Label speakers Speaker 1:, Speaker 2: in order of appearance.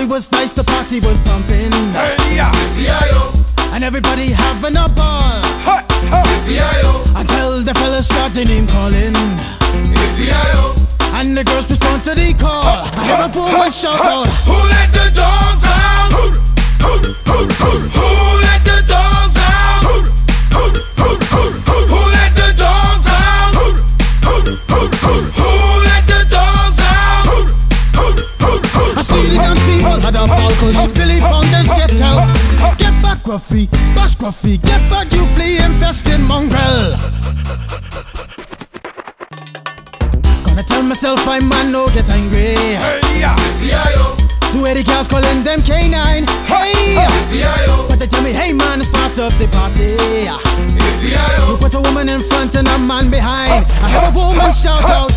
Speaker 1: Everybody was nice, the party was pumping.
Speaker 2: Hey, yeah.
Speaker 1: And everybody having a ball.
Speaker 2: Hey, hey.
Speaker 1: Until the fellas started name calling. And the girls respond to the call. I hear a woman shout out,
Speaker 2: who let the dogs out? Who let the dogs out? Who let the dogs out? Who let the dogs out?
Speaker 1: I see the young people had a ball cause Billy Fountains get out. Get back, Gruffy, bash Gruffy, get back, you flea infested mongrel. Gonna tell myself I'm man, no get angry.
Speaker 2: Hey, yeah.
Speaker 1: 280 cars calling them K9. Hey, but they tell me, hey man, it's part of the party. You put a woman in front and a man behind. I hear a woman shout out,